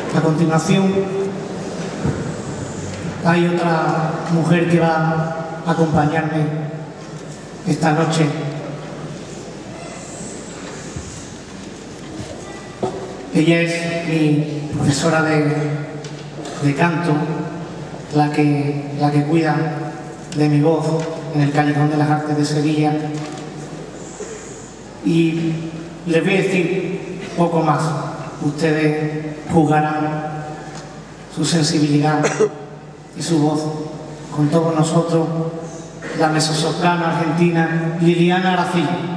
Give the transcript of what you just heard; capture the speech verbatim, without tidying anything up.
A continuación, hay otra mujer que va a acompañarme esta noche. Ella es mi profesora de, de canto, la que, la que cuida de mi voz en el Callejón de las Artes de Sevilla. Y les voy a decir poco más. Ustedes juzgarán su sensibilidad y su voz. Con todos nosotros, la mezzosoprano argentina Liliana Aracil.